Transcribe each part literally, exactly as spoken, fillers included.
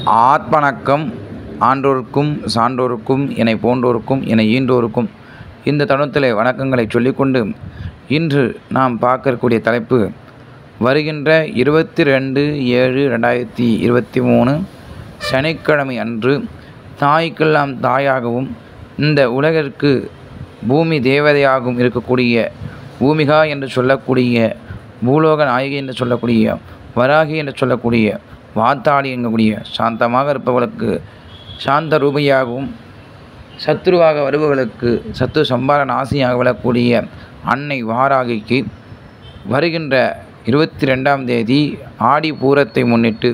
ஆத்மணக்கம் ஆன்றோருக்கும் சான்றோருக்கும் என்னை போன்றோருக்கும் என்னை ஈன்றோருக்கும் இந்த தருணத்திலே வணக்கங்களை சொல்லிக்கொண்டு இன்று நாம் பார்க்கக்கூடிய தலைப்பு வருகின்ற இருபத்தி ரெண்டு ஏழு ரெண்டாயிரத்தி இருபத்தி மூணு சனிக்கிழமை அன்று தாய்க்கெல்லாம் தாயாகவும் இந்த உலகிற்கு பூமி தேவதையாகவும் இருக்கக்கூடிய பூமிகா என்று சொல்லக்கூடிய பூலோக நாயகி என்று சொல்லக்கூடிய வராகி என்று சொல்லக்கூடிய வாத்தாளி என்கக்கூடிய சாந்தமாக இருப்பவர்களுக்கு சாந்த ரூபியாகவும் சத்ருவாக வருபவர்களுக்கு சத்ரு சம்பார நாசியாக விழக்கூடிய அன்னை வாராகிக்கு வருகின்ற இருபத்தி ரெண்டாம் தேதி ஆடி பூரத்தை முன்னிட்டு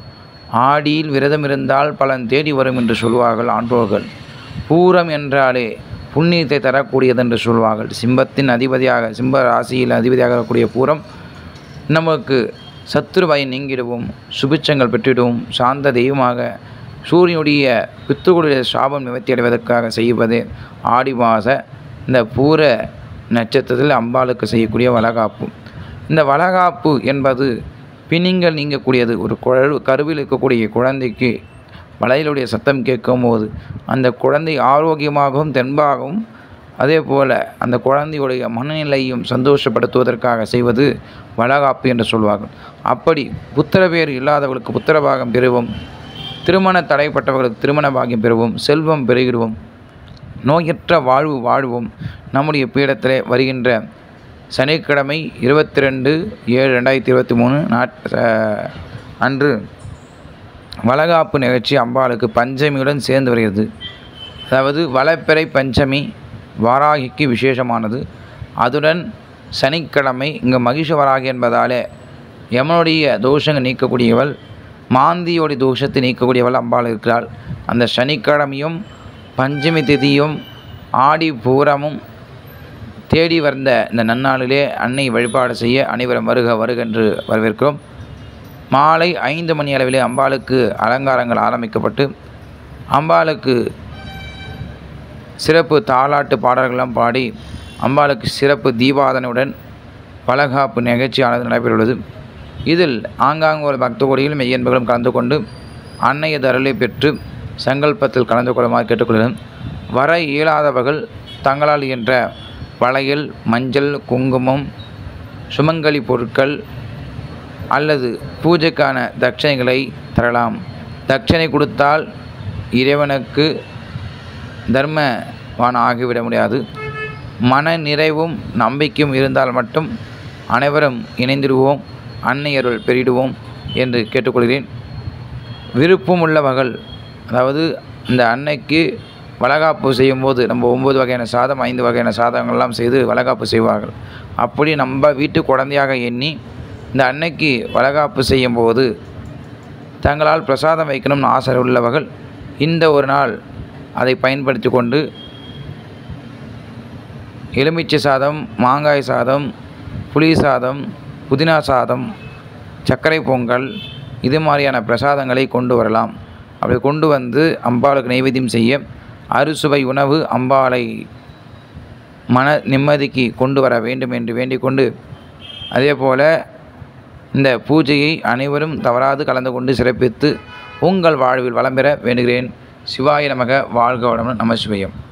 ஆடியில் விரதம் இருந்தால் பலன் தேடி வரும் என்று சொல்வார்கள் ஆன்றோர்கள். பூரம் என்றாலே புண்ணியத்தை தரக்கூடியது என்று சொல்வார்கள். சிம்பத்தின் அதிபதியாக சிம்ப ராசியில் அதிபதியாக இருக்கக்கூடிய பூரம் நமக்கு சத்ருவை நீங்கிடுவோம், சுபிச்சங்கள் பெற்றிடுவோம், சாந்த தெய்வமாக சூரியனுடைய பித்துகளுடைய சாபம் நிவர்த்தி அடைவதற்காக செய்வதே ஆடி மாத இந்த பூர நட்சத்திரத்தில் அம்பாளுக்கு செய்யக்கூடிய வளகாப்பு. இந்த வளகாப்பு என்பது பிணிங்கள் நீங்கக்கூடியது. ஒரு குழு கருவில் இருக்கக்கூடிய குழந்தைக்கு வளையலுடைய சத்தம் கேட்கும் போது அந்த குழந்தை ஆரோக்கியமாகவும் தென்பாகவும் அதே போல் அந்த குழந்தையுடைய மனநிலையும் சந்தோஷப்படுத்துவதற்காக செய்வது வளகாப்பு என்று சொல்வார்கள். அப்படி புத்திர பேர் இல்லாதவர்களுக்கு புத்திர பாகம் பெறுவோம், திருமண தடைப்பட்டவர்களுக்கு திருமண பாகியம் பெறுவோம், செல்வம் பெறுகிறோம், நோயற்ற வாழ்வு வாழ்வோம். நம்முடைய பீடத்திலே வருகின்ற சனிக்கிழமை இருபத்தி ரெண்டு ஏழு ரெண்டாயிரத்தி இருபத்தி மூணு நாட் அன்று வளகாப்பு நிகழ்ச்சி அம்பாளுக்கு பஞ்சமியுடன் சேர்ந்து வருகிறது. அதாவது வளப்பிறை பஞ்சமி வாராகிக்கு விசேஷமானது. அதுடன் சனிக்கிழமை இங்கு மகிஷ வராகி என்பதாலே யமனுடைய தோஷங்கள் நீக்கக்கூடியவள், மாந்தியோடைய தோஷத்தை நீக்கக்கூடியவள் அம்பாள் இருக்கிறாள். அந்த சனிக்கிழமையும் பஞ்சமி திதியும் ஆடி பூரமும் தேடி வந்த இந்த நன்னாளிலே அன்னை வழிபாடு செய்ய அனைவரும் வருக வருகென்று வரவேற்கிறோம். மாலை ஐந்து மணி அளவிலே அம்பாளுக்கு அலங்காரங்கள் ஆரம்பிக்கப்பட்டு அம்பாளுக்கு சிறப்பு தாலாட்டு பாடல்களெல்லாம் பாடி அம்பாளுக்கு சிறப்பு தீபாதனையுடன் வளகாப்பு நிகழ்ச்சியானது நடைபெறுள்ளது. இதில் ஆங்காங்கு ஒரு பக்த கோடிகளும் மெய்யன்பர்களும் கலந்து கொண்டு அன்னையது அருளை பெற்று சங்கல்பத்தில் கலந்து கொள்ளுமாறு கேட்டுக்கொள்கிறேன். வர இயலாதவர்கள் தங்களால் என்ற வளையல், மஞ்சள், குங்குமம், சுமங்கலி பொருட்கள் அல்லது பூஜைக்கான தட்சணைகளை தரலாம். தட்சணை கொடுத்தால் இறைவனுக்கு தர்மவான் ஆகிவிட முடியாது. மன நிறைவும் நம்பிக்கையும் இருந்தால் மட்டும் அனைவரும் இணைந்திடுவோம், அன்னையருள் பெறிடுவோம் என்று கேட்டுக்கொள்கிறேன். விருப்பம் உள்ளவர்கள், அதாவது இந்த அன்னைக்கு வளகாப்பு செய்யும்போது நம்ம ஒம்பது வகையான சாதம் ஐந்து வகையான சாதங்கள்லாம் செய்து வளகாப்பு செய்வார்கள். அப்படி நம்ம வீட்டு குழந்தையாக எண்ணி இந்த அன்னைக்கு வளகாப்பு செய்யும்போது தங்களால் பிரசாதம் வைக்கணும்னு ஆசை உள்ளவர்கள் இந்த ஒரு நாள் அதை பயன்படுத்தி கொண்டு எலுமிச்சை சாதம், மாங்காய் சாதம், புளி சாதம், புதினா சாதம், சர்க்கரை பொங்கல் இது மாதிரியான பிரசாதங்களை கொண்டு வரலாம். அப்படி கொண்டு வந்து அம்பாளுக்கு நைவேத்தியம் செய்ய அறுசுவை உணவு அம்பாளை மன நிம்மதிக்கு கொண்டு வர வேண்டும் என்று வேண்டிக் கொண்டு அதே போல் இந்த பூஜையை அனைவரும் தவறாது கலந்து கொண்டு சிறப்பித்து உங்கள் வாழ்வில் வளம் பெற வேண்டுகிறேன். சிவாய நமக. வாழ்க வளமுடன். நம சிவாயம்.